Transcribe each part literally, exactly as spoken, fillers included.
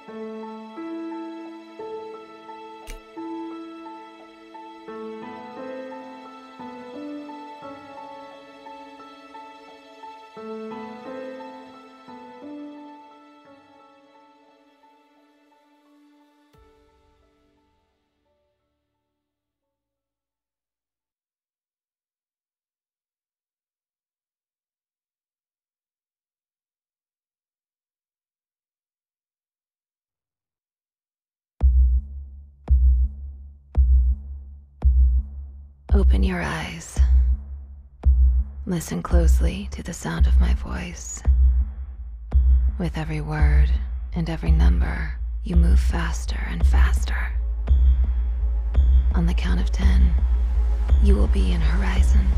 Open your eyes. Listen closely to the sound of my voice. With every word and every number, you move faster and faster. On the count of ten, you will be in Horizon.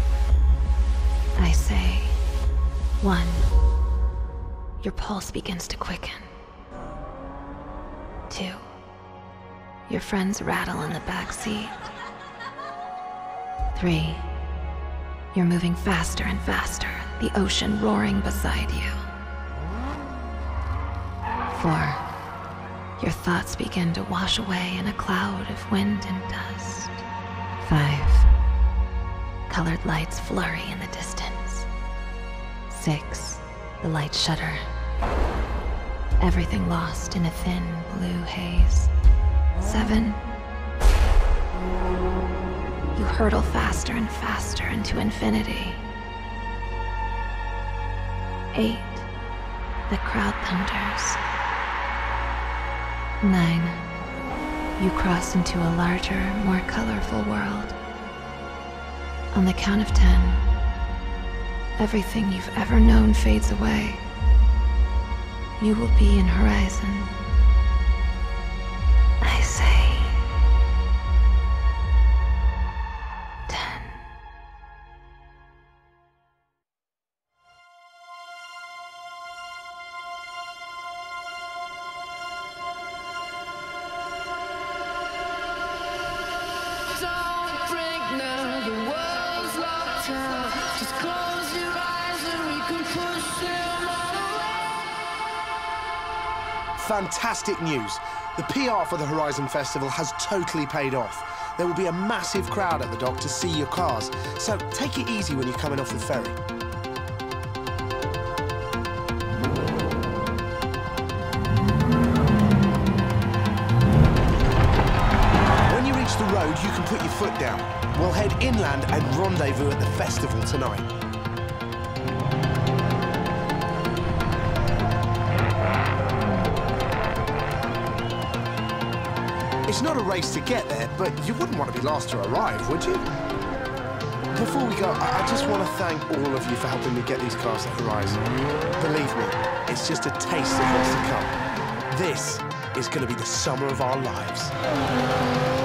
I say, one. Your pulse begins to quicken. Two. Your friends rattle in the back seat. Three. You're moving faster and faster, the ocean roaring beside you. Four. Your thoughts begin to wash away in a cloud of wind and dust. Five. Colored lights flurry in the distance. Six. The lights shudder. Everything lost in a thin blue haze. Seven. You hurtle faster and faster into infinity. Eight. The crowd thunders. Nine. You cross into a larger, more colorful world. On the count of ten, everything you've ever known fades away. You will be in Horizon. I say... ten. Don't break now, the world's locked out. Just close your eyes and we can push them all away. Fantastic news. The P R for the Horizon Festival has totally paid off. There will be a massive crowd at the dock to see your cars, so take it easy when you're coming off the ferry. When you reach the road, you can put your foot down. We'll head inland and rendezvous at the festival tonight. It's not a race to get there, but you wouldn't want to be last to arrive, would you? Before we go, I, I just want to thank all of you for helping me get these cars to Horizon. Believe me, it's just a taste of what's to come. This is going to be the summer of our lives.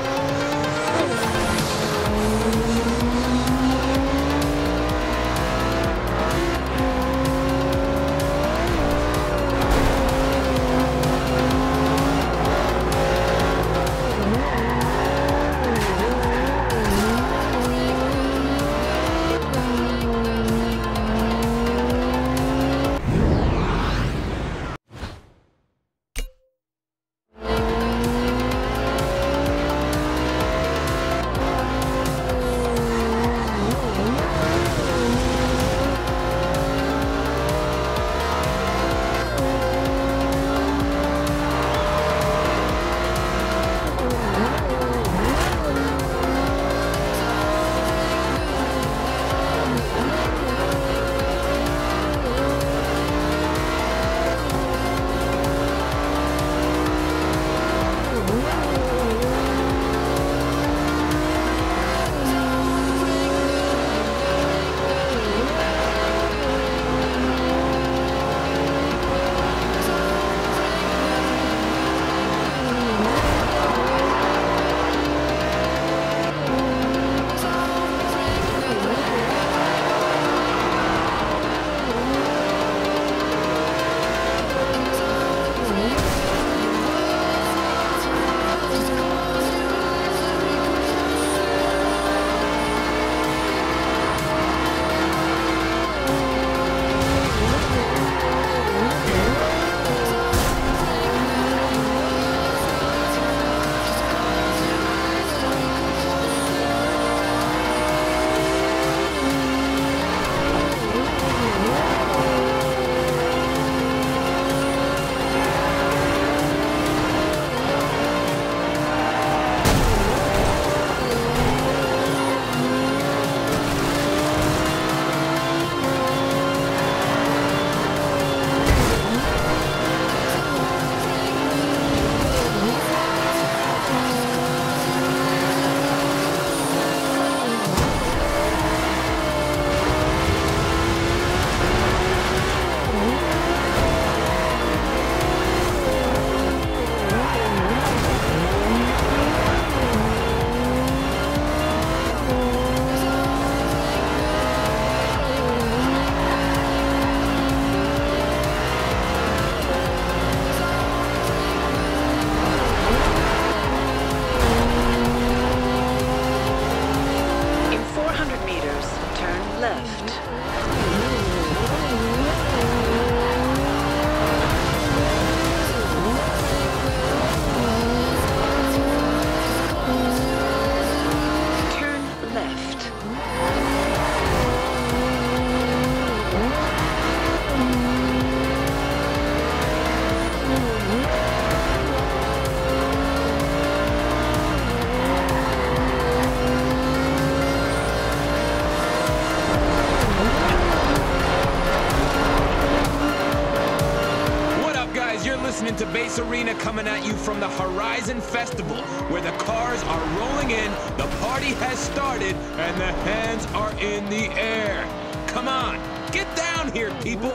listening to Bass Arena coming at you from the Horizon Festival, where the cars are rolling in, the party has started, and the hands are in the air. Come on, get down here, people!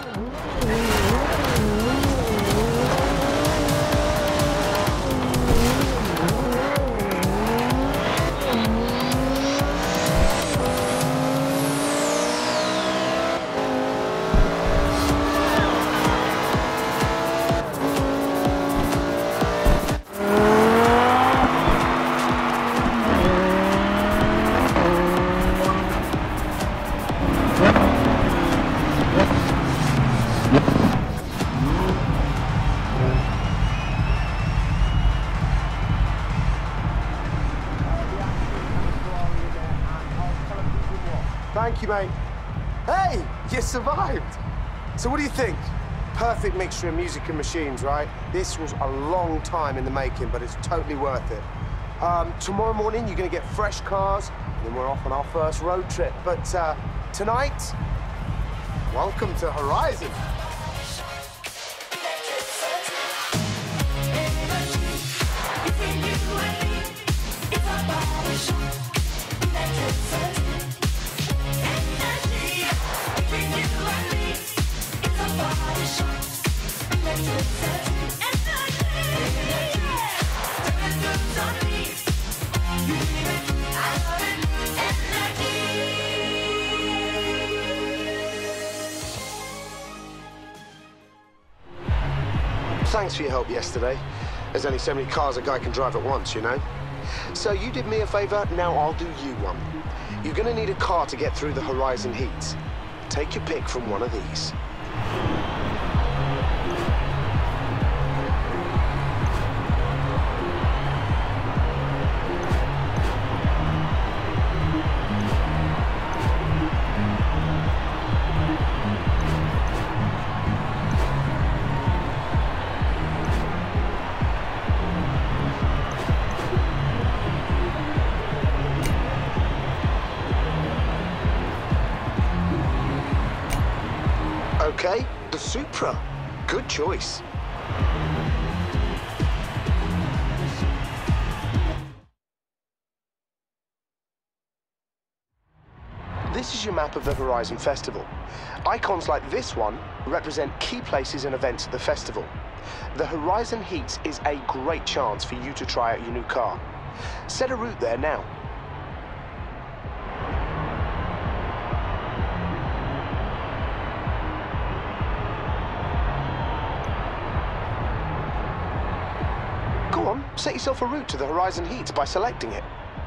Thank you, mate. Hey, you survived. So what do you think? Perfect mixture of music and machines, right? This was a long time in the making, but it's totally worth it. Um, tomorrow morning, you're gonna get fresh cars, and then we're off on our first road trip. But uh, tonight, welcome to Horizon. Thanks for your help yesterday. There's only so many cars a guy can drive at once, you know? So you did me a favor, now I'll do you one. You're gonna need a car to get through the Horizon heats. Take your pick from one of these. Okay, the Supra. Good choice. This is your map of the Horizon Festival. Icons like this one represent key places and events at the festival. The Horizon Heats is a great chance for you to try out your new car. Set a route there now. Go on, set yourself a route to the Horizon Heats by selecting it.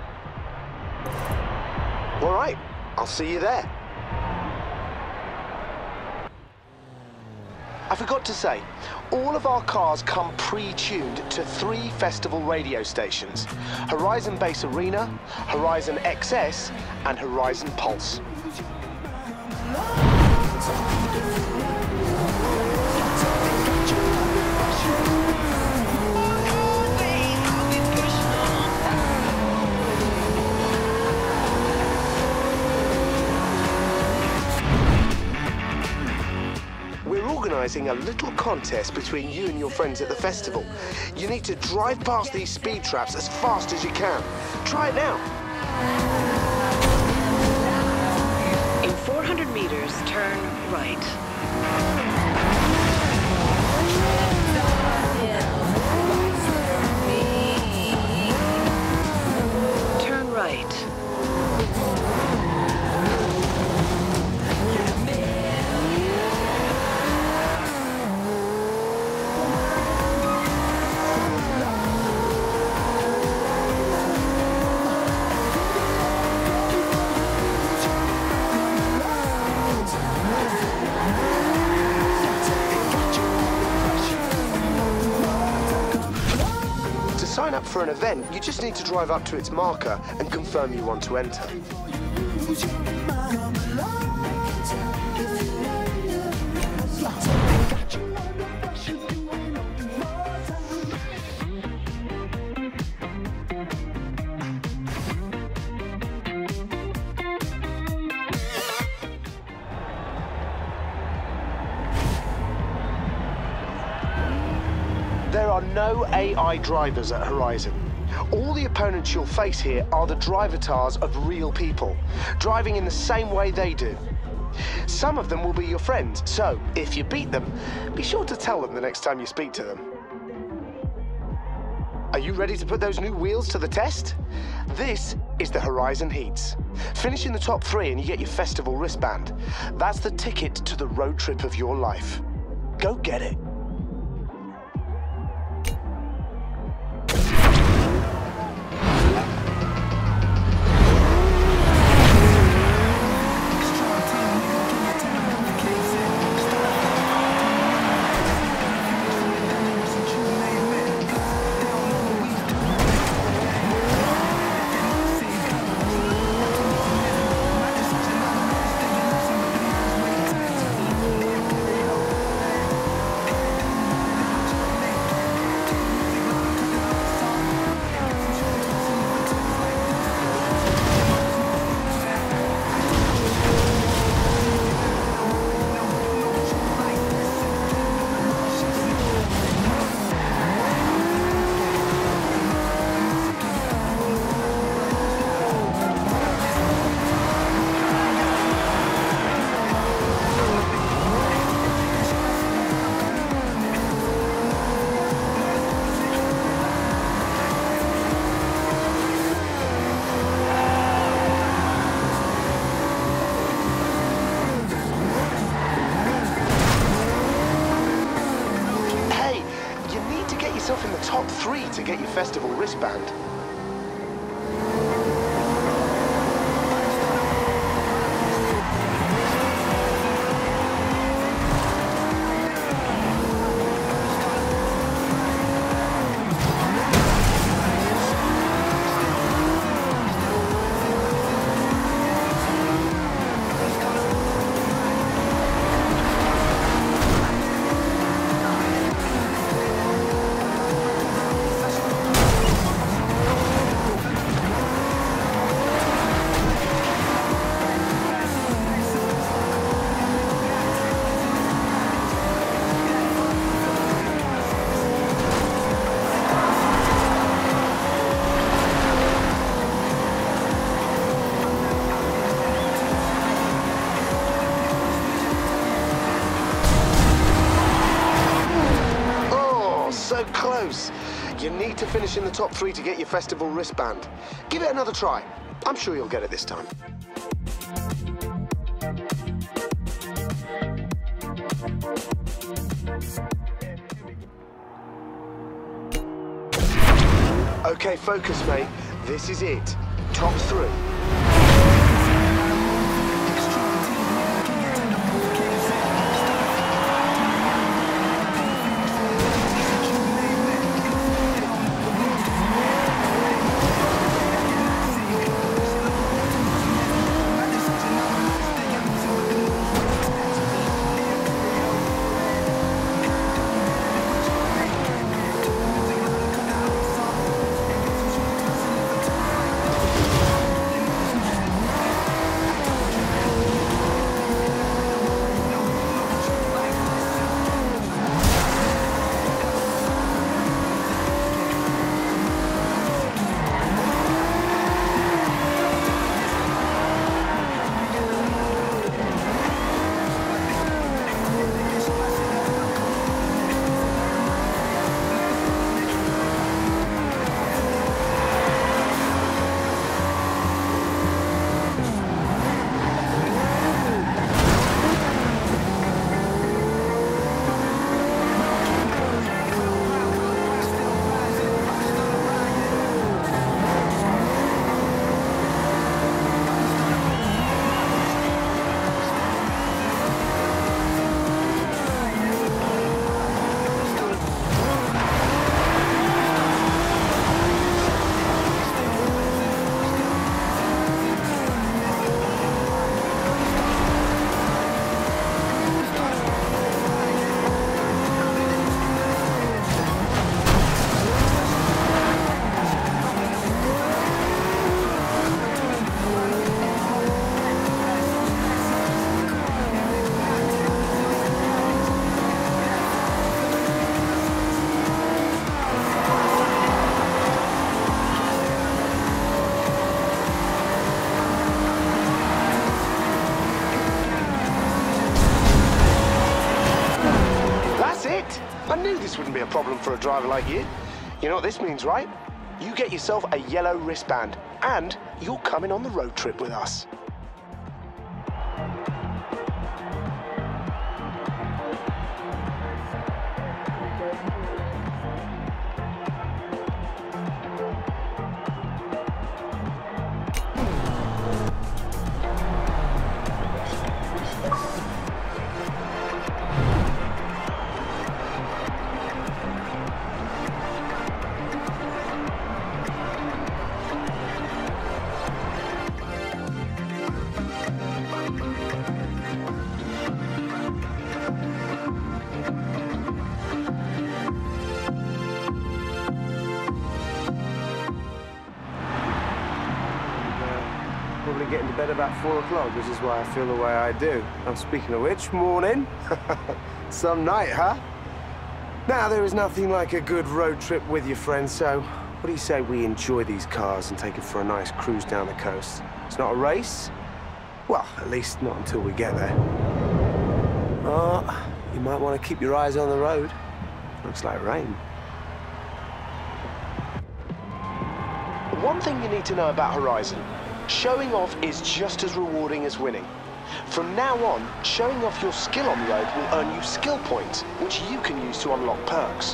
All right, I'll see you there. I forgot to say, all of our cars come pre-tuned to three festival radio stations: Horizon Bass Arena, Horizon X S, and Horizon Pulse. Organising a little contest between you and your friends at the festival. You need to drive past these speed traps as fast as you can. Try it now. In four hundred meters, turn right. Turn right. Sign up for an event, you just need to drive up to its marker and confirm you want to enter. are no A I drivers at Horizon. All the opponents you'll face here are the drivatars of real people, driving in the same way they do. Some of them will be your friends, so if you beat them, be sure to tell them the next time you speak to them. Are you ready to put those new wheels to the test? This is the Horizon Heats. Finish in the top three and you get your festival wristband. That's the ticket to the road trip of your life. Go get it. In the top three to get your festival wristband. So close. You need to finish in the top three to get your festival wristband. Give it another try. I'm sure you'll get it this time. Okay, focus, mate. This is it. Top three. it! I knew this wouldn't be a problem for a driver like you. You know what this means, right? You get yourself a yellow wristband, and you're coming on the road trip with us. Probably getting to bed about four o'clock, which is why I feel the way I do. And speaking of which, morning. Some night, huh? Now, there is nothing like a good road trip with your friends, so what do you say we enjoy these cars and take it for a nice cruise down the coast? It's not a race? Well, at least not until we get there. Oh, you might want to keep your eyes on the road. Looks like rain. One thing you need to know about Horizon. Showing off is just as rewarding as winning. From now on, showing off your skill on the road will earn you skill points, which you can use to unlock perks.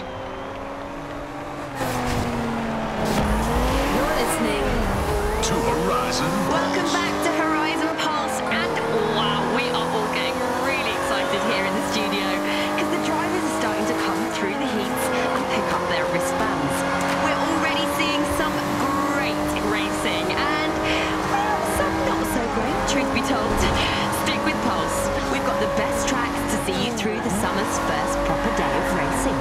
You're listening to Horizon. Welcome back to Horizon Pulse, and wow, we are all getting really excited here in the studio because the drivers are starting to come through the heats and pick up their wristbands. We're already seeing some great racing and, well, some not so great, truth be told. Stick with Pulse. We've got the best tracks to see you through the summer's first proper day of racing.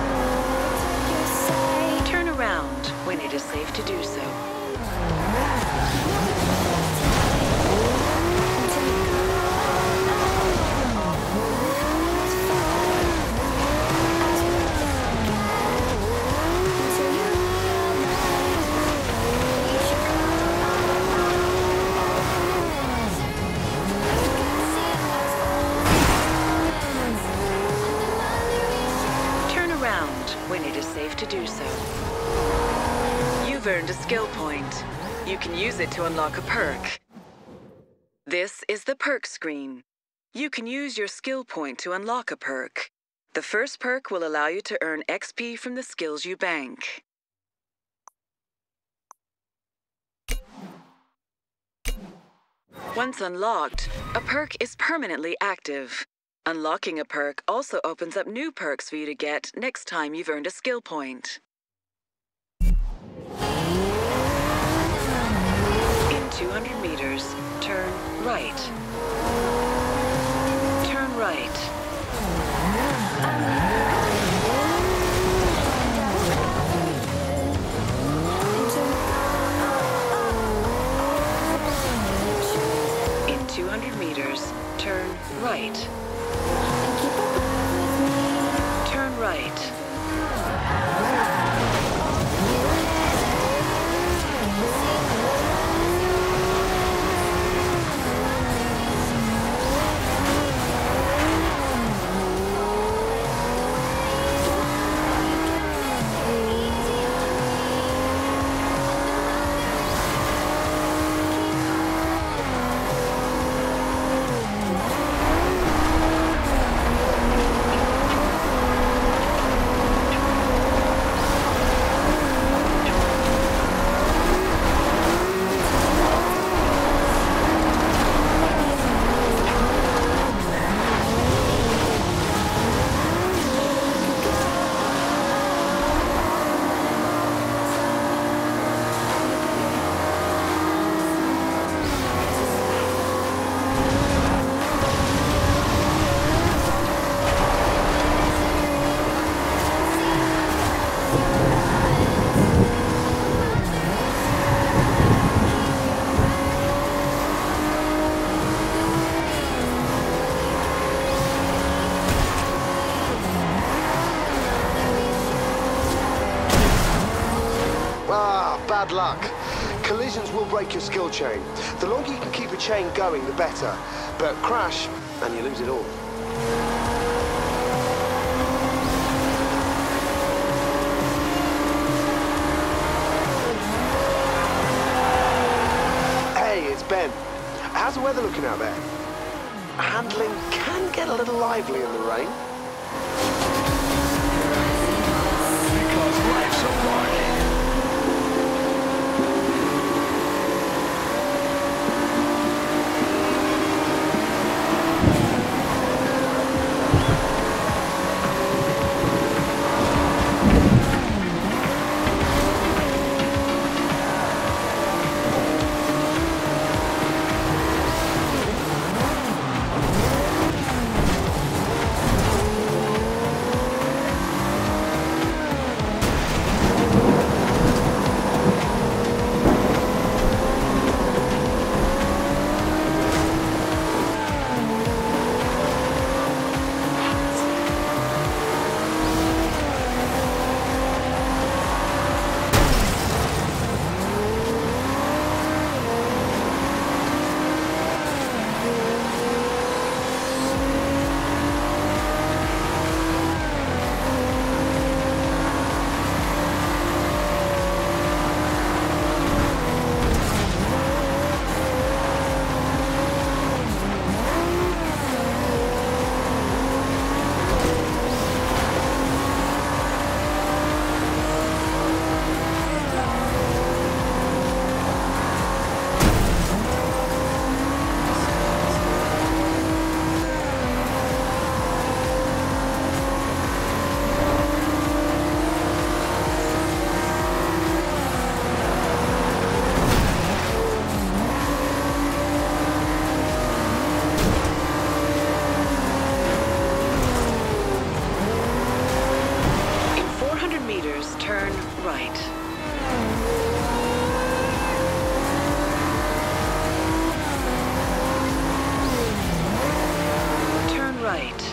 Turn around when it is safe to do so. When it is safe to do so. You've earned a skill point. You can use it to unlock a perk. This is the perk screen. You can use your skill point to unlock a perk. The first perk will allow you to earn X P from the skills you bank. Once unlocked, a perk is permanently active. Unlocking a perk also opens up new perks for you to get next time you've earned a skill point. In two hundred meters, turn right. Turn right. In two hundred meters, turn right. Turn right. Bad luck. Collisions will break your skill chain. The longer you can keep a chain going, the better. But crash, and you lose it all. weather looking out there? Handling can get a little lively in the rain. Because life's a party. Turn right. Turn right.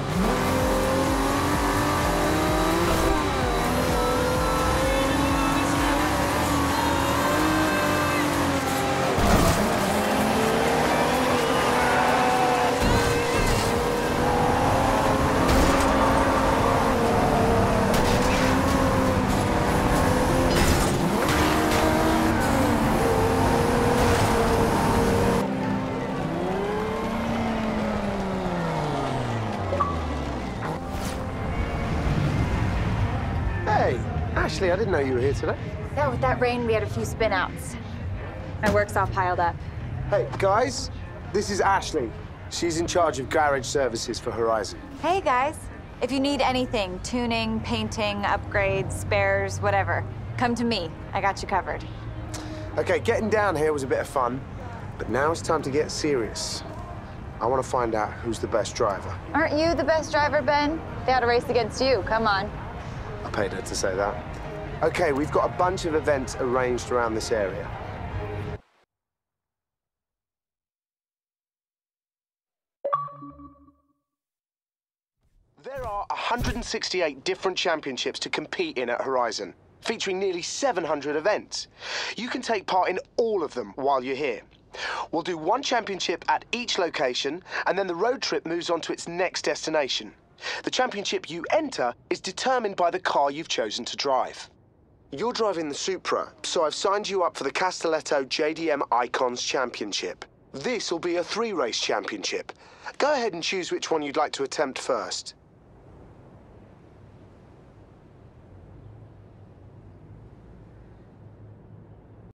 Ashley, I didn't know you were here today. Yeah, with that rain, we had a few spin-outs. My work's all piled up. Hey, guys, this is Ashley. She's in charge of garage services for Horizon. Hey, guys. If you need anything, tuning, painting, upgrades, spares, whatever, come to me. I got you covered. Okay, getting down here was a bit of fun, but now it's time to get serious. I want to find out who's the best driver. Aren't you the best driver, Ben? They ought to race against you. Come on. I paid her to say that. Okay, we've got a bunch of events arranged around this area. There are one hundred sixty-eight different championships to compete in at Horizon, featuring nearly seven hundred events. You can take part in all of them while you're here. We'll do one championship at each location, and then the road trip moves on to its next destination. The championship you enter is determined by the car you've chosen to drive. You're driving the Supra, so I've signed you up for the Castelletto J D M Icons Championship. This will be a three-race championship. Go ahead and choose which one you'd like to attempt first.